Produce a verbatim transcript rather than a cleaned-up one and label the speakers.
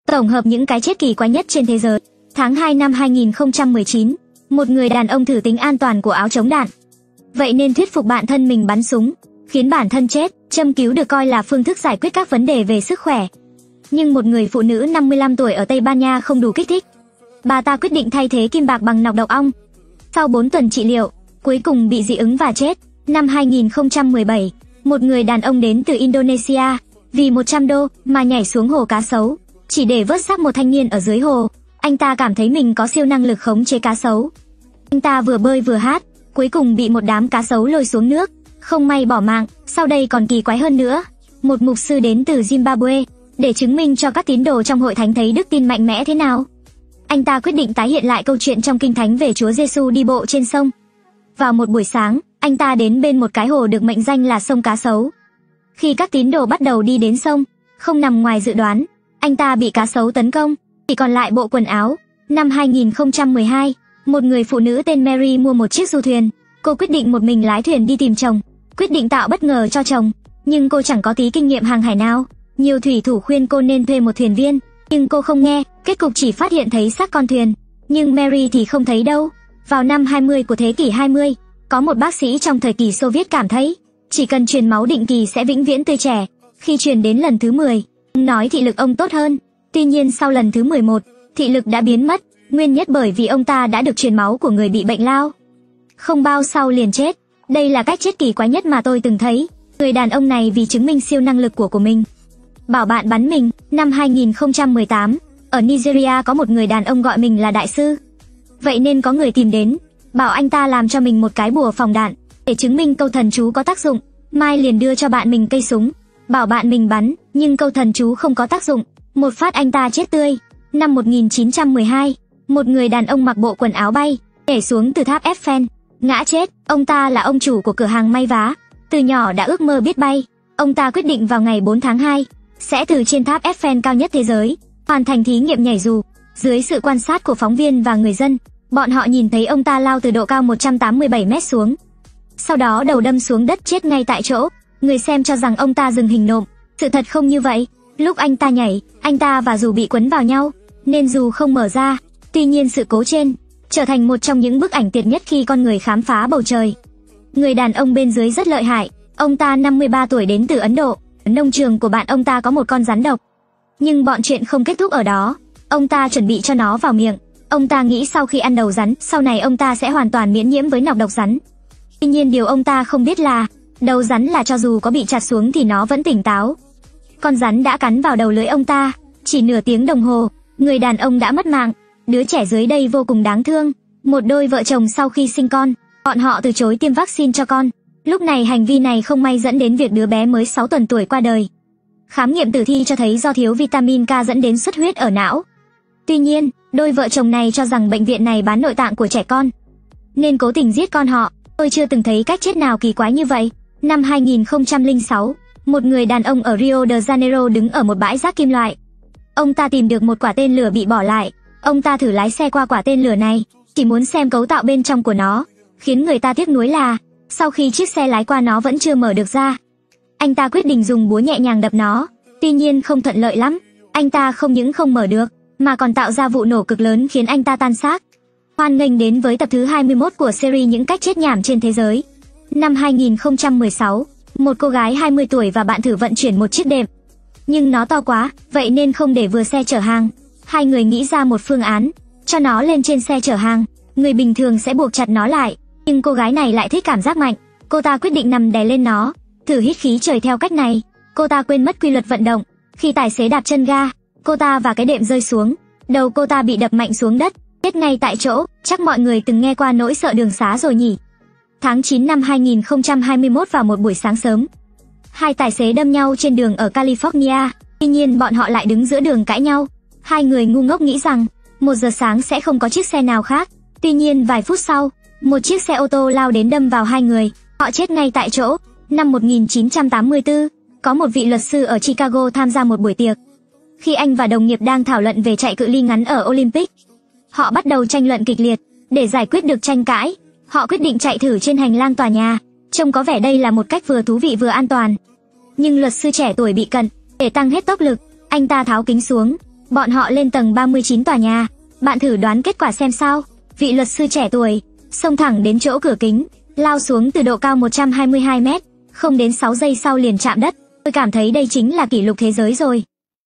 Speaker 1: Tổng hợp những cái chết kỳ quái nhất trên thế giới. Tháng hai năm hai nghìn không trăm mười chín, một người đàn ông thử tính an toàn của áo chống đạn. Vậy nên thuyết phục bản thân mình bắn súng, khiến bản thân chết, châm cứu được coi là phương thức giải quyết các vấn đề về sức khỏe. Nhưng một người phụ nữ năm mươi lăm tuổi ở Tây Ban Nha không đủ kích thích. Bà ta quyết định thay thế kim bạc bằng nọc độc ong. Sau bốn tuần trị liệu, cuối cùng bị dị ứng và chết. Năm hai nghìn không trăm mười bảy, một người đàn ông đến từ Indonesia, vì một trăm đô mà nhảy xuống hồ cá sấu, chỉ để vớt xác một thanh niên ở dưới hồ. Anh ta cảm thấy mình có siêu năng lực khống chế cá sấu. Anh ta vừa bơi vừa hát, cuối cùng bị một đám cá sấu lôi xuống nước, không may bỏ mạng. Sau đây còn kỳ quái hơn nữa. Một mục sư đến từ Zimbabwe, để chứng minh cho các tín đồ trong hội thánh thấy đức tin mạnh mẽ thế nào. Anh ta quyết định tái hiện lại câu chuyện trong Kinh Thánh về Chúa Giêsu đi bộ trên sông. Vào một buổi sáng, anh ta đến bên một cái hồ được mệnh danh là sông cá sấu. Khi các tín đồ bắt đầu đi đến sông, không nằm ngoài dự đoán, anh ta bị cá sấu tấn công, chỉ còn lại bộ quần áo. Năm hai nghìn không trăm mười hai, một người phụ nữ tên Mary mua một chiếc du thuyền. Cô quyết định một mình lái thuyền đi tìm chồng, quyết định tạo bất ngờ cho chồng, nhưng cô chẳng có tí kinh nghiệm hàng hải nào. Nhiều thủy thủ khuyên cô nên thuê một thuyền viên, nhưng cô không nghe, kết cục chỉ phát hiện thấy xác con thuyền, nhưng Mary thì không thấy đâu. Vào năm hai mươi của thế kỷ hai mươi, có một bác sĩ trong thời kỳ Xô Viết cảm thấy, chỉ cần truyền máu định kỳ sẽ vĩnh viễn tươi trẻ. Khi truyền đến lần thứ mười, ông nói thị lực ông tốt hơn. Tuy nhiên sau lần thứ mười một, thị lực đã biến mất, nguyên nhất bởi vì ông ta đã được truyền máu của người bị bệnh lao. Không bao sau liền chết. Đây là cách chết kỳ quái nhất mà tôi từng thấy. Người đàn ông này vì chứng minh siêu năng lực của của mình, bảo bạn bắn mình. Năm hai nghìn không trăm mười tám, ở Nigeria có một người đàn ông gọi mình là đại sư. Vậy nên có người tìm đến, bảo anh ta làm cho mình một cái bùa phòng đạn, để chứng minh câu thần chú có tác dụng. Mai liền đưa cho bạn mình cây súng, bảo bạn mình bắn, nhưng câu thần chú không có tác dụng, một phát anh ta chết tươi. Năm một nghìn chín trăm mười hai, một người đàn ông mặc bộ quần áo bay, nhảy xuống từ tháp Eiffel, ngã chết. Ông ta là ông chủ của cửa hàng may vá, từ nhỏ đã ước mơ biết bay. Ông ta quyết định vào ngày bốn tháng hai, sẽ từ trên tháp Eiffel cao nhất thế giới, hoàn thành thí nghiệm nhảy dù. Dưới sự quan sát của phóng viên và người dân, bọn họ nhìn thấy ông ta lao từ độ cao một trăm tám mươi bảy mét xuống. Sau đó đầu đâm xuống đất chết ngay tại chỗ. Người xem cho rằng ông ta dừng hình nộm. Sự thật không như vậy. Lúc anh ta nhảy, anh ta và dù bị quấn vào nhau, nên dù không mở ra. Tuy nhiên sự cố trên trở thành một trong những bức ảnh tuyệt nhất khi con người khám phá bầu trời. Người đàn ông bên dưới rất lợi hại. Ông ta năm mươi ba tuổi đến từ Ấn Độ. Nông trường của bạn ông ta có một con rắn độc. Nhưng bọn chuyện không kết thúc ở đó. Ông ta chuẩn bị cho nó vào miệng. Ông ta nghĩ sau khi ăn đầu rắn, sau này ông ta sẽ hoàn toàn miễn nhiễm với nọc độc rắn. Tuy nhiên điều ông ta không biết là, đầu rắn là cho dù có bị chặt xuống thì nó vẫn tỉnh táo. Con rắn đã cắn vào đầu lưỡi ông ta. Chỉ nửa tiếng đồng hồ, người đàn ông đã mất mạng. Đứa trẻ dưới đây vô cùng đáng thương. Một đôi vợ chồng sau khi sinh con, bọn họ từ chối tiêm vaccine cho con. Lúc này hành vi này không may dẫn đến việc đứa bé mới sáu tuần tuổi qua đời. Khám nghiệm tử thi cho thấy do thiếu vitamin K dẫn đến xuất huyết ở não. Tuy nhiên, đôi vợ chồng này cho rằng bệnh viện này bán nội tạng của trẻ con, nên cố tình giết con họ. Tôi chưa từng thấy cách chết nào kỳ quái như vậy. Năm hai nghìn không trăm lẻ sáu, một người đàn ông ở Rio de Janeiro đứng ở một bãi rác kim loại. Ông ta tìm được một quả tên lửa bị bỏ lại. Ông ta thử lái xe qua quả tên lửa này, chỉ muốn xem cấu tạo bên trong của nó. Khiến người ta tiếc nuối là, sau khi chiếc xe lái qua nó vẫn chưa mở được ra. Anh ta quyết định dùng búa nhẹ nhàng đập nó. Tuy nhiên không thuận lợi lắm. Anh ta không những không mở được, mà còn tạo ra vụ nổ cực lớn khiến anh ta tan xác. Hoan nghênh đến với tập thứ hai mươi mốt của series những cách chết nhảm trên thế giới. Năm hai nghìn không trăm mười sáu, một cô gái hai mươi tuổi và bạn thử vận chuyển một chiếc đệm. Nhưng nó to quá, vậy nên không để vừa xe chở hàng. Hai người nghĩ ra một phương án, cho nó lên trên xe chở hàng. Người bình thường sẽ buộc chặt nó lại, nhưng cô gái này lại thích cảm giác mạnh. Cô ta quyết định nằm đè lên nó, thử hít khí trời theo cách này. Cô ta quên mất quy luật vận động. Khi tài xế đạp chân ga, cô ta và cái đệm rơi xuống. Đầu cô ta bị đập mạnh xuống đất, chết ngay tại chỗ. Chắc mọi người từng nghe qua nỗi sợ đường xá rồi nhỉ. Tháng chín năm hai nghìn không trăm hai mươi mốt vào một buổi sáng sớm, hai tài xế đâm nhau trên đường ở California. Tuy nhiên bọn họ lại đứng giữa đường cãi nhau. Hai người ngu ngốc nghĩ rằng một giờ sáng sẽ không có chiếc xe nào khác. Tuy nhiên vài phút sau, một chiếc xe ô tô lao đến đâm vào hai người. Họ chết ngay tại chỗ. Năm một nghìn chín trăm tám mươi tư, có một vị luật sư ở Chicago tham gia một buổi tiệc. Khi anh và đồng nghiệp đang thảo luận về chạy cự ly ngắn ở Olympic, họ bắt đầu tranh luận kịch liệt. Để giải quyết được tranh cãi, họ quyết định chạy thử trên hành lang tòa nhà. Trông có vẻ đây là một cách vừa thú vị vừa an toàn. Nhưng luật sư trẻ tuổi bị cận. Để tăng hết tốc lực, anh ta tháo kính xuống, Bọn họ lên tầng ba mươi chín tòa nhà. Bạn thử đoán kết quả xem sao. Vị luật sư trẻ tuổi xông thẳng đến chỗ cửa kính, lao xuống từ độ cao một trăm hai mươi hai mét, không đến sáu giây sau liền chạm đất. Tôi cảm thấy đây chính là kỷ lục thế giới rồi.